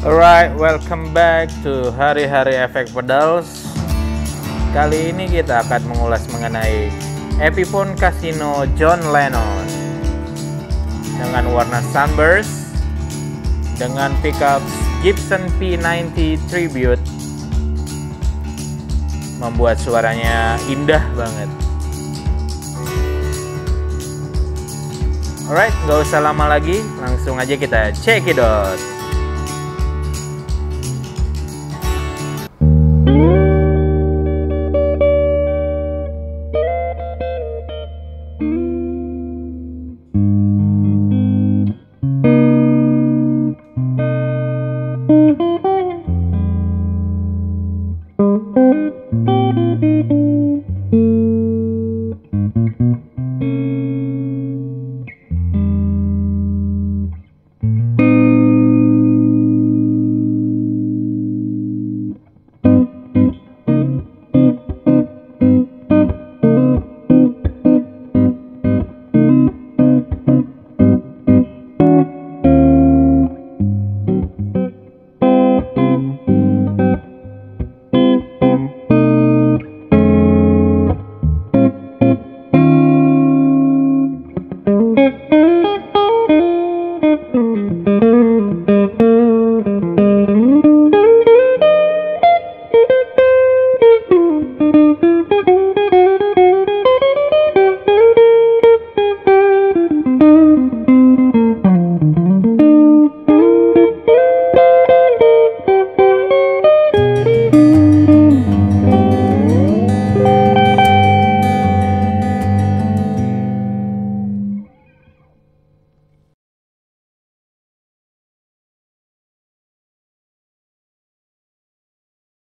Alright, welcome back to Hari-Hari Efek Pedals. Kali ini kita akan mengulas mengenai Epiphone Casino John Lennon dengan warna Sunburst, dengan pickup Gibson P90 Tribute, membuat suaranya indah banget. Alright, gak usah lama lagi, langsung aja kita check it out.